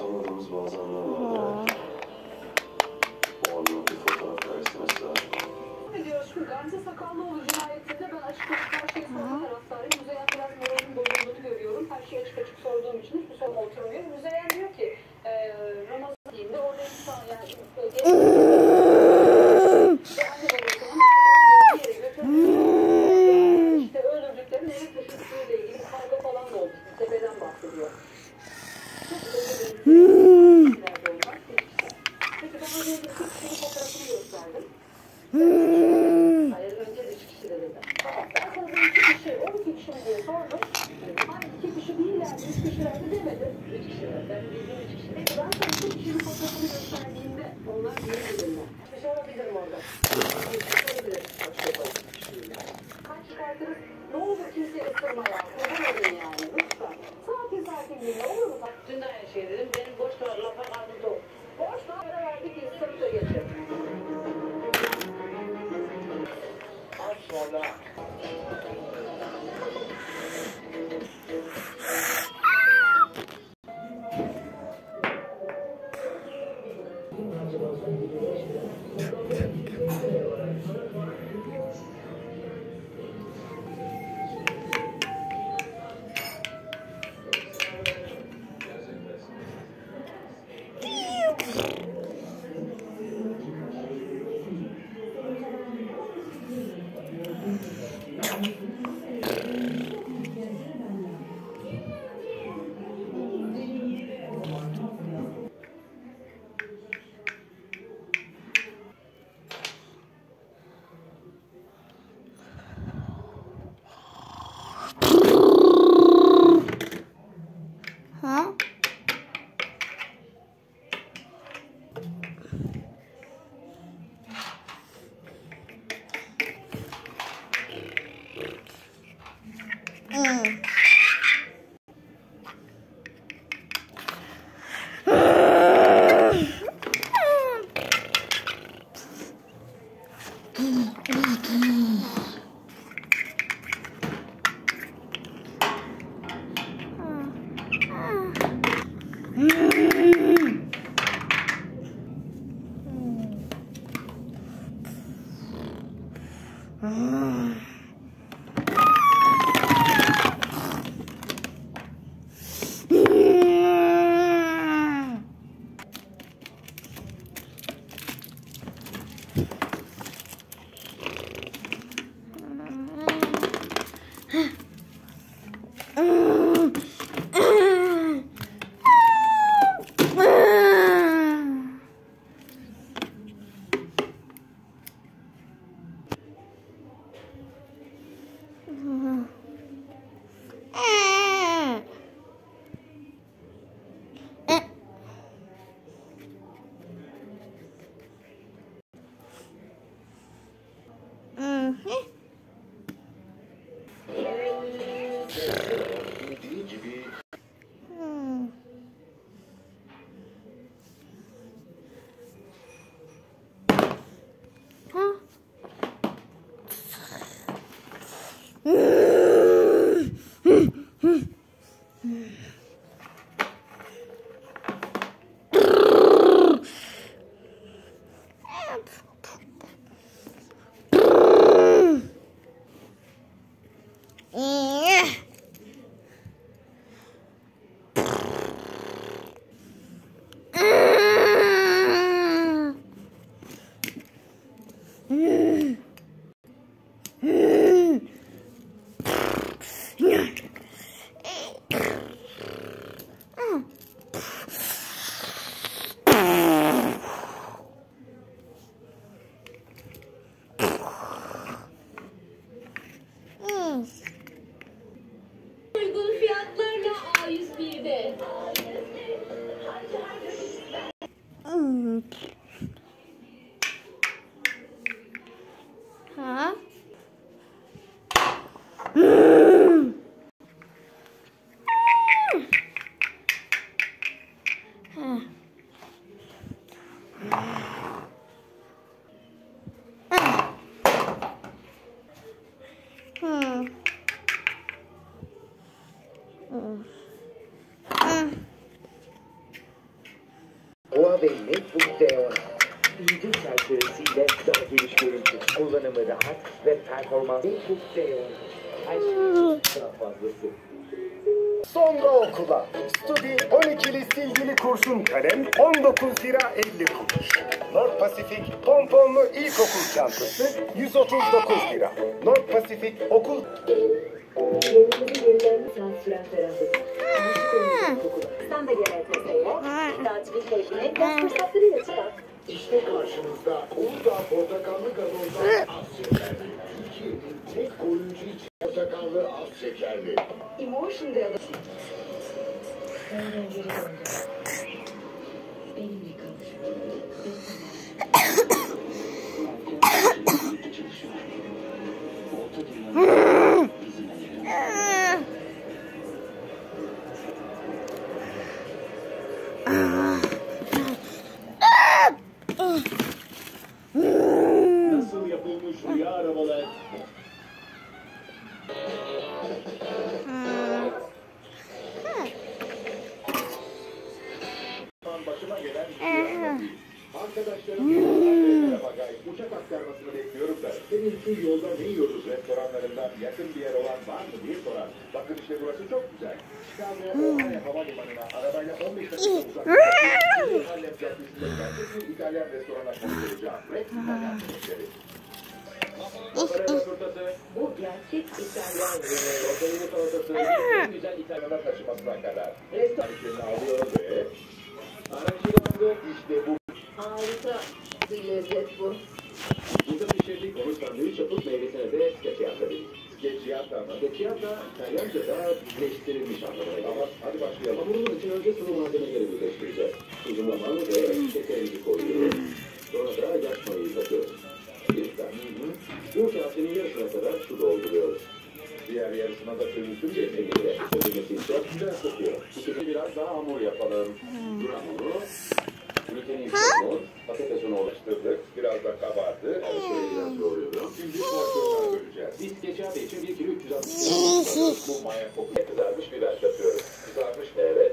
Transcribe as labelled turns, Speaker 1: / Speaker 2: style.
Speaker 1: tanımadığımız bazı anlar vardı. O anlar bir fotoğraf versin mesela.
Speaker 2: Diyoruz ki Gamze Sakallıoğlu cinayetinde ben açıkçası her şeyi sorma taraftarıyım. Müzeyyen biraz moralin bozulduğunu görüyorum. Her şeyi açık açık sorduğum için hiçbir sorun oturmuyor. Müzeyyen diyor ki Ramazan diyeyim orada insan yani işte öldürdüklerin eve taşıdığıyla ilgili bir kavga falan da olmuş. Tepeden bahsediyor. Peki ben oraya bir kişinin fotoğrafını gösterdim. Hayır önce 3 kişi de dedi. Tamam ben sana bu 2 kişi 12 kişi mi diye sordum. Hayır 2 kişi değillerdi 3 kişilerdi demedi. 3 kişiler ben bildiğim 3 kişi. Peki ben sana 2 kişinin fotoğrafını gösterdiğimde onlar niye bilirler? Bir şey olabilirim orada. Kaç çıkartırız? Ne olur kimseye ısırma ya. Kurban olun yani. Lütfen. Sakin sakin dinle olur mu? Dün de aynı şey dedim. Benim boş ver lafa karnı tok. Boş ver para verdik insanı da geçir. Az sonra.
Speaker 3: Mavelli Bukteon. İnce çerçevesiyle daha geniş görüntü. Kullanımı rahat ve performanslı Bukteon. Her şey daha fazlası.
Speaker 4: Sonra okula. Studi 12'li silgili kurşun kalem 19 lira 50 kuruş. North Pacific pomponlu ilkokul çantası 139 lira. North Pacific okul...
Speaker 2: Yolumuzu yenilerini transfüren ferahlık. Aşık olmayacak okula. Sen de gel ETS'ye. Tatil keyfine yaz fırsatlarıyla çıkar.
Speaker 4: İşte karşınızda Uludağ portakallı gazozdan az şekerli. Türkiye'nin tek koruyucu için portakallı az şekerli.
Speaker 2: Emotion de alır. Benimle kalır.
Speaker 4: Nasıl yapılmış rüya arabalar? Başıma gelen bir şey anlatayım. Arkadaşlarım merhaba guys. Uçak aktarmasını bekliyorum da. Senin şu yolda ne yiyoruz restoranlarından yakın bir yer olan var mı diye sorar. Bakın işte burası çok güzel. Chicago O'Hare Havalimanı'na arabayla 15 dakika uzaklıkta. Harlem Caddesi'nde gerçek bir İtalyan restoranına konuşacağım. Rex İtalyan yemekleri. Bu gerçek İtalyan yemeği. Otelini salatası. En güzel İtalyan'a taşımasına kadar. Restoranını alıyorum ve araştırmamda işte bu.
Speaker 2: Harika bir lezzet bu.
Speaker 4: Burada pişirdik onu sandviç yapıp meyvesine de skeçiyata dedik. Skeçiyata mı? Skeçiyata İtalyanca'da birleştirilmiş anlamına. Ama hadi başlayalım. Hamurun için önce sıvı malzemeleri birleştireceğiz. Tuzlama ve şekerimizi koyuyoruz. Sonra da yaş mayayı katıyoruz. Bu kasenin yarısına kadar su dolduruyoruz. Diğer yarısına da sürünsün kesinlikle. Sözülmesi için güzel kokuyor. Şimdi biraz daha hamur yapalım. Dur hamuru. Gluteni koyuyoruz. Patates unu oluşturduk. Biraz da kabardı. Evet, şöyle biraz doğruyorum. Şimdi porsiyonlar böleceğiz. Biz geçen için 1 kilo 360 gram. Bu maya kokuyor. Kızarmış biber katıyoruz. Kızarmış evet.